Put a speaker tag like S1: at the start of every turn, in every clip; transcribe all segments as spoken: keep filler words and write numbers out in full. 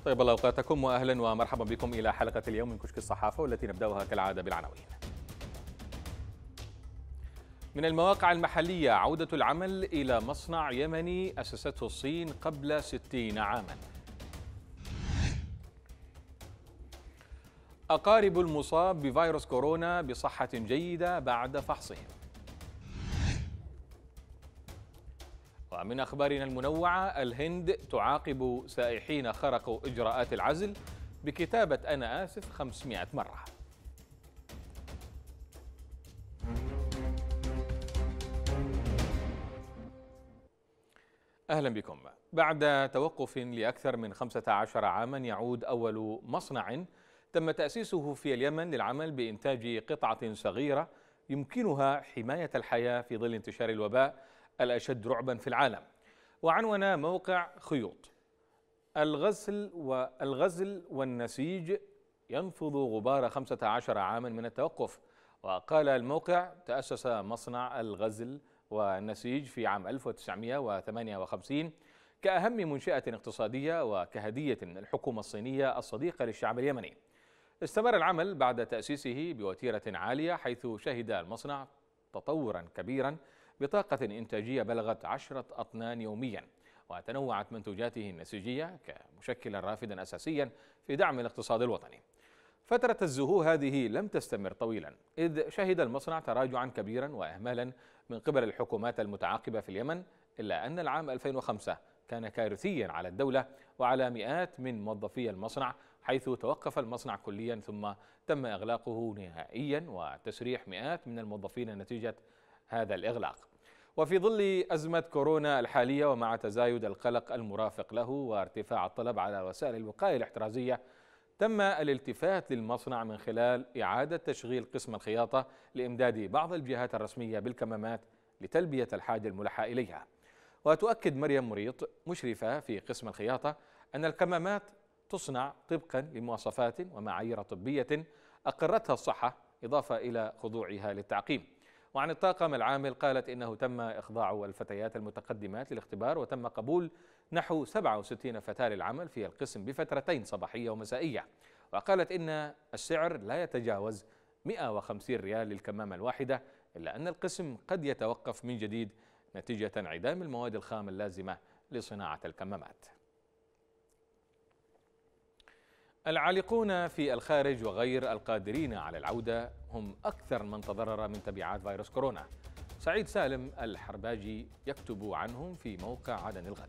S1: طيب الله أوقاتكم وأهلا ومرحبا بكم إلى حلقة اليوم من كشك الصحافة، والتي نبدأها كالعادة بالعناوين. من المواقع المحلية: عودة العمل إلى مصنع يمني أسسته الصين قبل ستين عاما. أقارب المصاب بفيروس كورونا بصحة جيدة بعد فحصهم. ومن أخبارنا المنوعة: الهند تعاقب سائحين خرقوا إجراءات العزل بكتابة أنا آسف خمسمائة مرة. أهلا بكم. بعد توقف لأكثر من خمسة عشر عاما يعود أول مصنع تم تأسيسه في اليمن للعمل بإنتاج قطعة صغيرة يمكنها حماية الحياة في ظل انتشار الوباء الأشد رعبا في العالم. وعنون موقع خيوط: الغسل والغزل والنسيج ينفض غبار خمسة عشر عاما من التوقف. وقال الموقع: تأسس مصنع الغزل والنسيج في عام ألف وتسعمائة وثمانية وخمسين كأهم منشأة اقتصادية وكهدية من الحكومة الصينية الصديقة للشعب اليمني. استمر العمل بعد تأسيسه بوتيرة عالية، حيث شهد المصنع تطورا كبيرا بطاقة إنتاجية بلغت عشرة أطنان يوميا، وتنوعت منتوجاته النسيجية كمشكلا رافدا أساسيا في دعم الاقتصاد الوطني. فترة الزهو هذه لم تستمر طويلا، إذ شهد المصنع تراجعا كبيرا وإهمالا من قبل الحكومات المتعاقبة في اليمن، إلا أن العام ألفين وخمسة كان كارثيا على الدولة وعلى مئات من موظفي المصنع، حيث توقف المصنع كليا ثم تم إغلاقه نهائيا وتسريح مئات من الموظفين نتيجة هذا الإغلاق. وفي ظل أزمة كورونا الحالية ومع تزايد القلق المرافق له وارتفاع الطلب على وسائل الوقاية الاحترازية، تم الالتفات للمصنع من خلال إعادة تشغيل قسم الخياطة لإمداد بعض الجهات الرسمية بالكمامات لتلبية الحاجة الملحة إليها. وتؤكد مريم مريط مشرفة في قسم الخياطة أن الكمامات تصنع طبقا لمواصفات ومعايير طبية أقرتها الصحة، إضافة إلى خضوعها للتعقيم. وعن الطاقم العامل قالت إنه تم إخضاع الفتيات المتقدمات للاختبار، وتم قبول نحو سبعة وستين فتاة للعمل في القسم بفترتين صباحية ومسائية. وقالت إن السعر لا يتجاوز مئة وخمسين ريال للكمامة الواحدة، إلا أن القسم قد يتوقف من جديد نتيجة انعدام المواد الخام اللازمة لصناعة الكمامات. العالقون في الخارج وغير القادرين على العودة هم أكثر من تضرر من تبعات فيروس كورونا. سعيد سالم الحرباجي يكتب عنهم في موقع عدن الغد.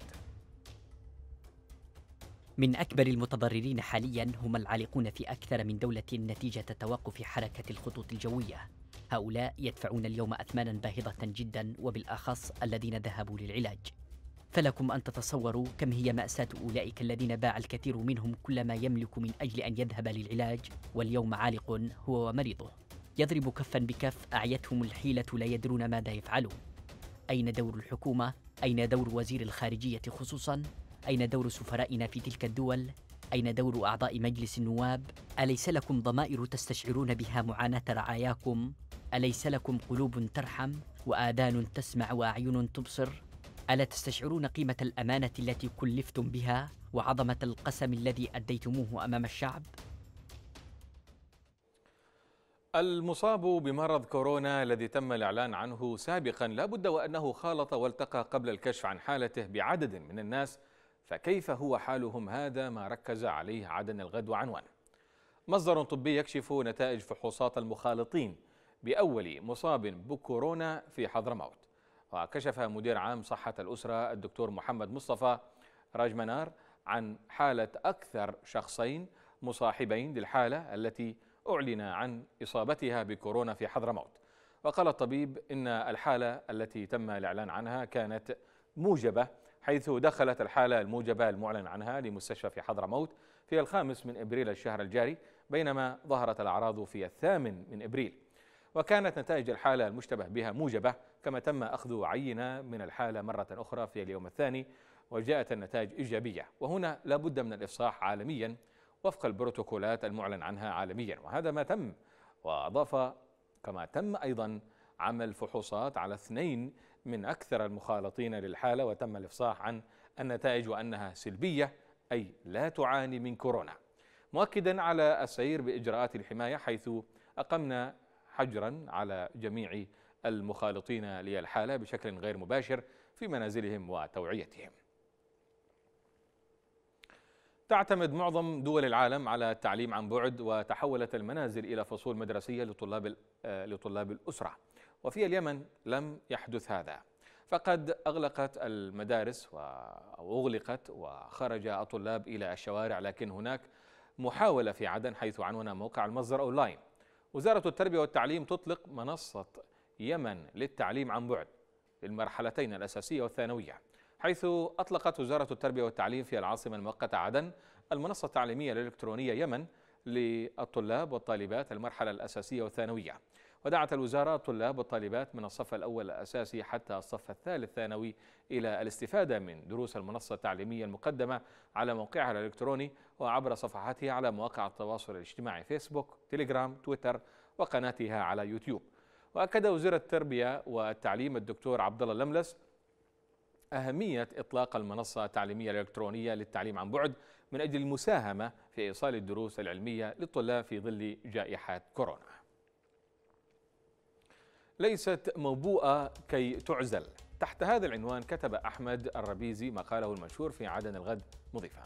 S2: من أكبر المتضررين حاليا هم العالقون في أكثر من دولة نتيجة توقف حركة الخطوط الجوية. هؤلاء يدفعون اليوم أثمانا باهظة جدا، وبالأخص الذين ذهبوا للعلاج. فلكم أن تتصوروا كم هي مأساة أولئك الذين باع الكثير منهم كل ما يملك من أجل أن يذهب للعلاج، واليوم عالق هو ومريضه يضرب كفا بكف، أعيتهم الحيلة لا يدرون ماذا يفعلون. أين دور الحكومة؟ أين دور وزير الخارجية خصوصا؟ أين دور سفرائنا في تلك الدول؟ أين دور أعضاء مجلس النواب؟ أليس لكم ضمائر تستشعرون بها معاناة رعاياكم؟ أليس لكم قلوب ترحم وآذان تسمع وأعين تبصر؟ ألا تستشعرون قيمة الأمانة التي كلفتم بها وعظمة القسم الذي أديتموه أمام الشعب؟
S1: المصاب بمرض كورونا الذي تم الإعلان عنه سابقا لا بد وأنه خالط والتقى قبل الكشف عن حالته بعدد من الناس، فكيف هو حالهم؟ هذا ما ركز عليه عدن الغد وعنوان: مصدر طبي يكشف نتائج فحوصات المخالطين بأول مصاب بكورونا في حضرموت. وكشف مدير عام صحة الأسرة الدكتور محمد مصطفى راجمنار عن حالة أكثر شخصين مصاحبين للحالة التي أعلن عن إصابتها بكورونا في حضرموت. وقال الطبيب إن الحالة التي تم الإعلان عنها كانت موجبة، حيث دخلت الحالة الموجبة المعلن عنها لمستشفى في حضرموت في الخامس من إبريل الشهر الجاري، بينما ظهرت الأعراض في الثامن من إبريل. وكانت نتائج الحالة المشتبه بها موجبة، كما تم أخذ عينة من الحالة مرة أخرى في اليوم الثاني وجاءت النتائج إيجابية. وهنا لا بد من الإفصاح عالميا وفق البروتوكولات المعلن عنها عالميا، وهذا ما تم. وأضاف كما تم أيضا عمل فحوصات على اثنين من أكثر المخالطين للحالة، وتم الإفصاح عن النتائج وأنها سلبية أي لا تعاني من كورونا، مؤكدا على السير بإجراءات الحماية، حيث أقمنا حجرا على جميع المخالطين للحالة بشكل غير مباشر في منازلهم وتوعيتهم. تعتمد معظم دول العالم على التعليم عن بعد، وتحولت المنازل إلى فصول مدرسية لطلاب لطلاب الأسرة، وفي اليمن لم يحدث هذا، فقد أغلقت المدارس أو أغلقت وخرج الطلاب إلى الشوارع، لكن هناك محاولة في عدن، حيث عنون موقع المصدر أونلاين. وزارة التربية والتعليم تطلق منصة يمن للتعليم عن بعد للمرحلتين الأساسية والثانوية، حيث أطلقت وزارة التربية والتعليم في العاصمة المؤقتة عدن المنصة التعليمية الإلكترونية يمن للطلاب والطالبات المرحلة الأساسية والثانوية. ودعت الوزارة الطلاب والطالبات من الصف الأول الأساسي حتى الصف الثالث ثانوي إلى الاستفادة من دروس المنصة التعليمية المقدمة على موقعها الإلكتروني وعبر صفحاتها على مواقع التواصل الاجتماعي فيسبوك، تيليجرام، تويتر، وقناتها على يوتيوب. وأكد وزير التربية والتعليم الدكتور عبد الله اللملس أهمية إطلاق المنصة التعليمية الإلكترونية للتعليم عن بعد من أجل المساهمة في إيصال الدروس العلمية للطلاب في ظل جائحة كورونا. ليست موبوءة كي تعزل، تحت هذا العنوان كتب أحمد الربيزي مقاله المنشور في عدن الغد مضيفا: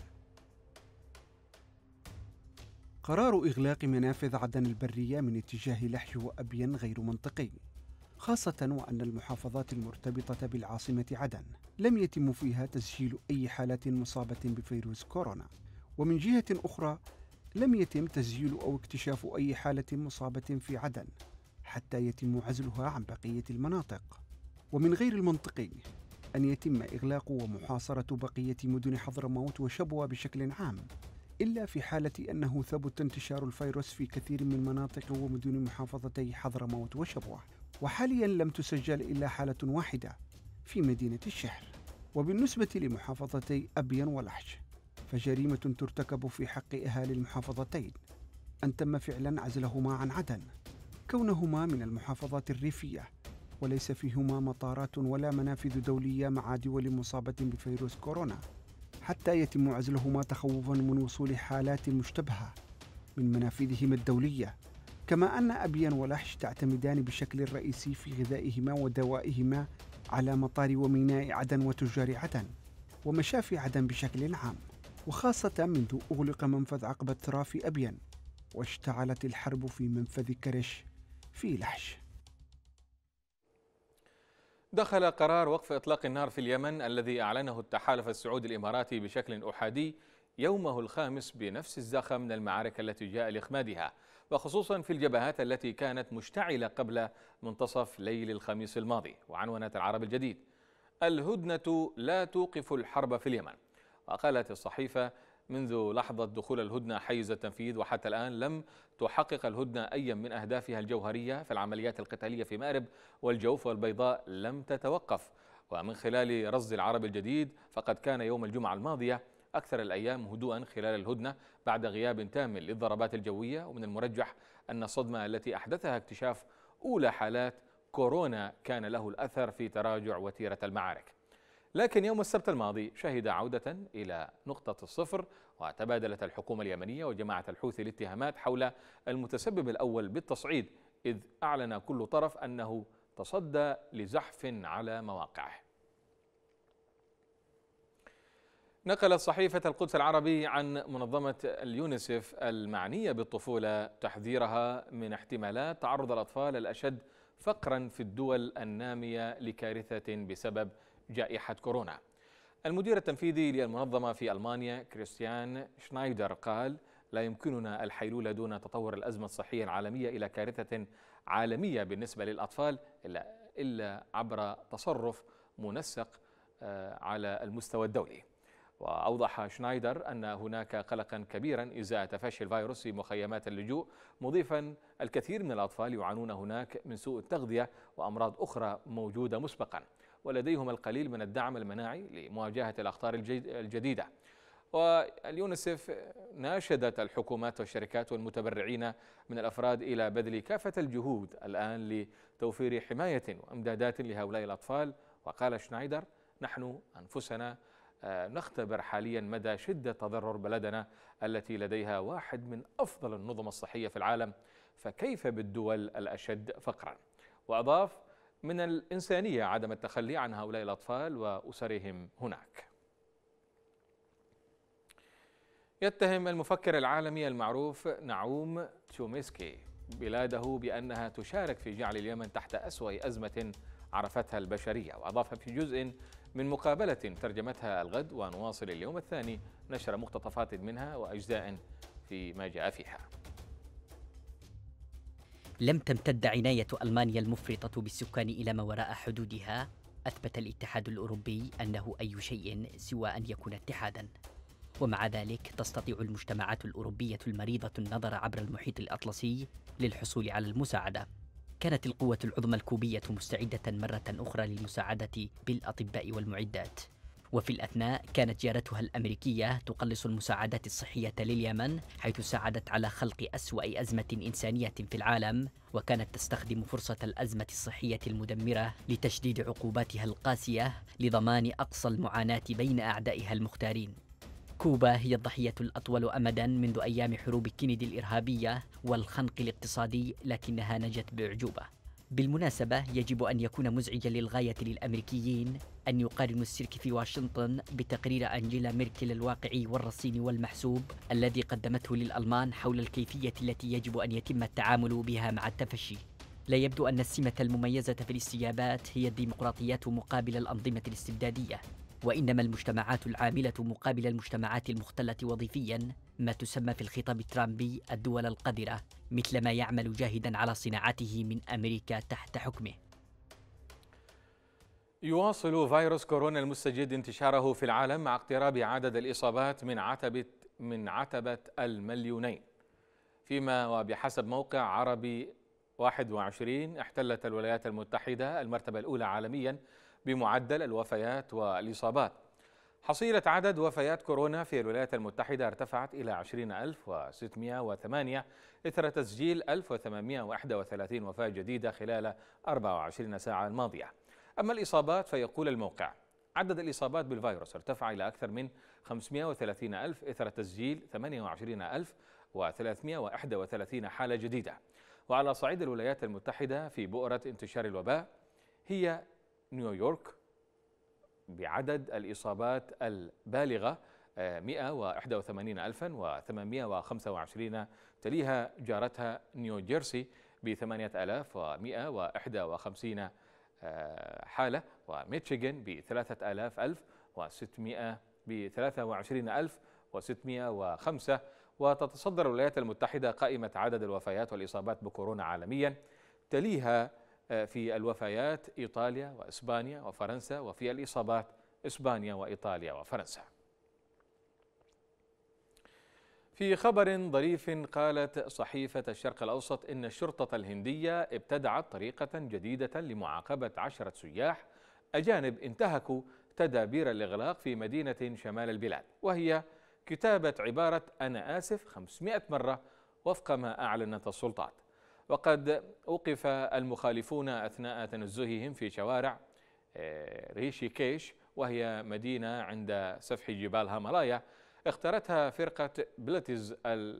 S3: قرار إغلاق منافذ عدن البرية من اتجاه لحج وأبين غير منطقي، خاصة وأن المحافظات المرتبطة بالعاصمة عدن لم يتم فيها تسجيل أي حالة مصابة بفيروس كورونا، ومن جهة أخرى لم يتم تسجيل أو اكتشاف أي حالة مصابة في عدن حتى يتم عزلها عن بقية المناطق. ومن غير المنطقي أن يتم إغلاق ومحاصرة بقية مدن حضرموت وشبوة بشكل عام، إلا في حالة أنه ثبت انتشار الفيروس في كثير من مناطق ومدن محافظتي حضرموت وشبوة، وحاليا لم تسجل إلا حالة واحدة في مدينة الشهر. وبالنسبة لمحافظتي أبين ولحج فجريمة ترتكب في حق أهالي المحافظتين أن تم فعلا عزلهما عن عدن، كونهما من المحافظات الريفية وليس فيهما مطارات ولا منافذ دولية مع دول مصابة بفيروس كورونا، حتى يتم عزلهما تخوفا من وصول حالات مشتبهة من منافذهما الدولية. كما أن أبين ولحج تعتمدان بشكل رئيسي في غذائهما ودوائهما على مطار وميناء عدن وتجار عدن ومشافي عدن بشكل عام، وخاصة منذ أغلق منفذ عقبة ترى في أبين واشتعلت الحرب في منفذ كرش في لحج.
S1: دخل قرار وقف إطلاق النار في اليمن الذي أعلنه التحالف السعودي الإماراتي بشكل أحادي يومه الخامس بنفس الزخم من المعارك التي جاء لإخمادها، وخصوصا في الجبهات التي كانت مشتعلة قبل منتصف ليل الخميس الماضي. وعنونت العرب الجديد: الهدنة لا توقف الحرب في اليمن. وقالت الصحيفة: منذ لحظة دخول الهدنة حيز التنفيذ وحتى الآن لم تحقق الهدنة أي من أهدافها الجوهرية في العمليات القتالية في مأرب والجوف والبيضاء لم تتوقف. ومن خلال رصد العرب الجديد فقد كان يوم الجمعة الماضية أكثر الأيام هدوءا خلال الهدنة بعد غياب تام للضربات الجوية، ومن المرجح أن الصدمة التي أحدثها اكتشاف أولى حالات كورونا كان له الأثر في تراجع وتيرة المعارك. لكن يوم السبت الماضي شهد عودة إلى نقطة الصفر، وتبادلت الحكومة اليمنية وجماعة الحوثي الاتهامات حول المتسبب الأول بالتصعيد، إذ أعلن كل طرف أنه تصدى لزحف على مواقعه. نقلت صحيفة القدس العربي عن منظمة اليونيسف المعنية بالطفولة تحذيرها من احتمالات تعرض الأطفال الأشد فقرا في الدول النامية لكارثة بسبب جائحة كورونا. المدير التنفيذي للمنظمة في ألمانيا كريستيان شنايدر قال: لا يمكننا الحيلولة دون تطور الأزمة الصحية العالمية إلى كارثة عالمية بالنسبة للأطفال إلا, إلا عبر تصرف منسق على المستوى الدولي. وأوضح شنايدر أن هناك قلقا كبيرا إزاء تفشي الفيروس في مخيمات اللجوء، مضيفا: الكثير من الأطفال يعانون هناك من سوء التغذية وأمراض أخرى موجودة مسبقا، ولديهم القليل من الدعم المناعي لمواجهة الأخطار الجديدة. واليونيسف ناشدت الحكومات والشركات والمتبرعين من الأفراد إلى بذل كافة الجهود الآن لتوفير حماية وإمدادات لهؤلاء الأطفال. وقال شنايدر: نحن أنفسنا نختبر حاليا مدى شدة تضرر بلدنا التي لديها واحد من أفضل النظم الصحية في العالم، فكيف بالدول الأشد فقرا؟ وأضاف: من الإنسانية عدم التخلي عن هؤلاء الأطفال وأسرهم هناك. يتهم المفكر العالمي المعروف نعوم تشومسكي بلاده بأنها تشارك في جعل اليمن تحت أسوأ أزمة عرفتها البشرية، وأضاف في جزء من مقابلة ترجمتها الغد ونواصل اليوم الثاني نشر مقتطفات منها وأجزاء فيما جاء فيها.
S2: لم تمتد عناية ألمانيا المفرطة بالسكان إلى ما وراء حدودها. أثبت الاتحاد الأوروبي أنه أي شيء سوى أن يكون اتحاداً، ومع ذلك تستطيع المجتمعات الأوروبية المريضة النظر عبر المحيط الأطلسي للحصول على المساعدة. كانت القوة العظمى الكوبية مستعدة مرة أخرى للمساعدة بالأطباء والمعدات، وفي الأثناء كانت جارتها الأمريكية تقلص المساعدات الصحية لليمن، حيث ساعدت على خلق أسوأ أزمة إنسانية في العالم، وكانت تستخدم فرصة الأزمة الصحية المدمرة لتشديد عقوباتها القاسية لضمان أقصى المعاناة بين أعدائها المختارين. كوبا هي الضحية الأطول أمداً منذ أيام حروب كينيدي الإرهابية والخنق الاقتصادي، لكنها نجت بأعجوبة. بالمناسبة يجب أن يكون مزعجاً للغاية للأمريكيين أن يقارنوا السيرك في واشنطن بتقرير أنجيلا ميركل الواقعي والرصين والمحسوب الذي قدمته للألمان حول الكيفية التي يجب أن يتم التعامل بها مع التفشي. لا يبدو أن السمة المميزة في الاستجابات هي الديمقراطيات مقابل الأنظمة الاستبدادية، وإنما المجتمعات العاملة مقابل المجتمعات المختلة وظيفياً، ما تسمى في الخطاب الترامبي الدول القذرة، مثل ما يعمل جاهداً على صناعته من أمريكا تحت حكمه.
S1: يواصل فيروس كورونا المستجد انتشاره في العالم مع اقتراب عدد الإصابات من عتبة من عتبة المليونين، فيما وبحسب موقع عربي واحد وعشرين احتلت الولايات المتحدة المرتبة الأولى عالمياً بمعدل الوفيات والإصابات. حصيلة عدد وفيات كورونا في الولايات المتحدة ارتفعت إلى عشرين ألف وستمائة وثمانية إثر تسجيل ألف وثمانمائة وواحد وثلاثين وفاة جديدة خلال أربع وعشرين ساعة الماضية. أما الإصابات فيقول الموقع: عدد الإصابات بالفيروس ارتفع إلى أكثر من خمسمائة وثلاثين ألف إثر تسجيل ثمانية وعشرين ألف وثلاثمائة وواحد وثلاثين حالة جديدة. وعلى صعيد الولايات المتحدة في بؤرة انتشار الوباء هي نيويورك بعدد الإصابات البالغة مائة وواحد وثمانين ألفا وثمانمائة وخمسة وعشرين، تليها جارتها نيوجيرسي بثمانية آلاف ومائة وواحد وخمسين حالة، وميشيغان بثلاثة آلاف ألف وستمائة بثلاثة وعشرين ألف وستمائة وخمسة. وتتصدر الولايات المتحدة قائمة عدد الوفيات والإصابات بكورونا عالميا، تليها في الوفيات إيطاليا وإسبانيا وفرنسا، وفي الإصابات إسبانيا وإيطاليا وفرنسا. في خبر ظريف قالت صحيفة الشرق الأوسط إن الشرطة الهندية ابتدعت طريقة جديدة لمعاقبة عشرة سياح أجانب انتهكوا تدابير الإغلاق في مدينة شمال البلاد، وهي كتابة عبارة أنا آسف خمسمائة مرة وفق ما أعلنت السلطات. وقد أوقف المخالفون أثناء تنزههم في شوارع ريشيكيش، وهي مدينة عند سفح جبال هيمالايا اختارتها فرقة بليتز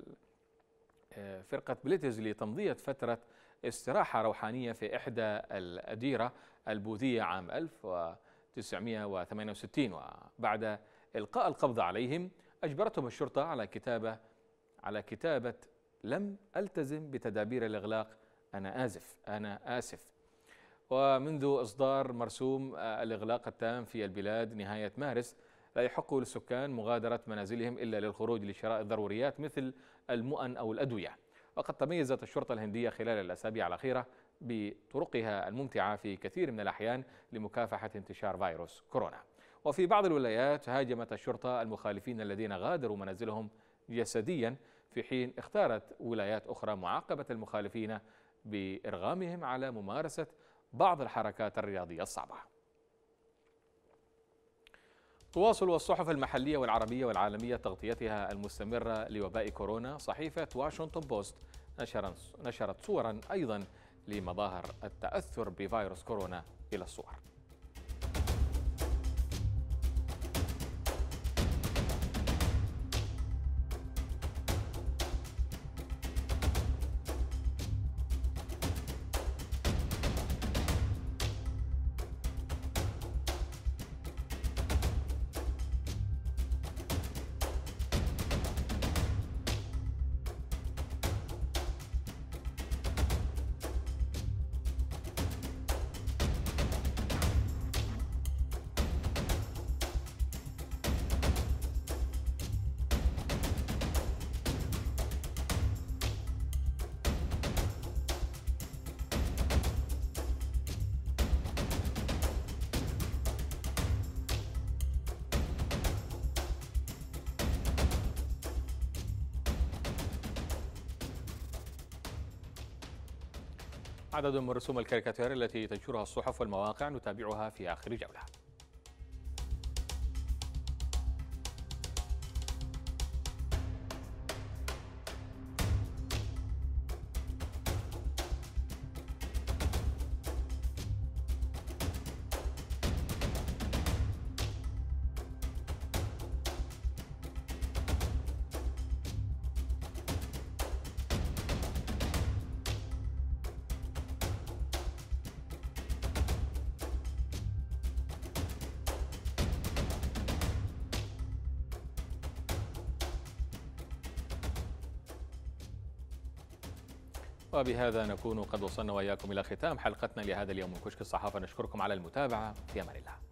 S1: فرقة بليتز لتمضية فترة استراحة روحانية في إحدى الأديرة البوذية عام ألف وتسعمائة وثمانية وستين، وبعد إلقاء القبض عليهم أجبرتهم الشرطة على كتابة على كتابة لم ألتزم بتدابير الإغلاق أنا آسف أنا آسف. ومنذ إصدار مرسوم الإغلاق التام في البلاد نهاية مارس لا يحق للسكان مغادرة منازلهم إلا للخروج لشراء الضروريات مثل المؤن أو الأدوية. وقد تميزت الشرطة الهندية خلال الأسابيع الأخيرة بطرقها الممتعة في كثير من الأحيان لمكافحة انتشار فيروس كورونا. وفي بعض الولايات هاجمت الشرطة المخالفين الذين غادروا منازلهم جسديا، في حين اختارت ولايات أخرى معاقبة المخالفين بإرغامهم على ممارسة بعض الحركات الرياضية الصعبة. تواصل الصحف المحلية والعربية والعالمية تغطيتها المستمرة لوباء كورونا. صحيفة واشنطن بوست نشرت صورا أيضا لمظاهر التأثر بفيروس كورونا إلى الصور. عدد من رسوم الكاريكاتير التي تنشرها الصحف والمواقع نتابعها في آخر جولة. وبهذا نكون قد وصلنا وإياكم إلى ختام حلقتنا لهذا اليوم من كشك الصحافة. نشكركم على المتابعة. في أمان الله.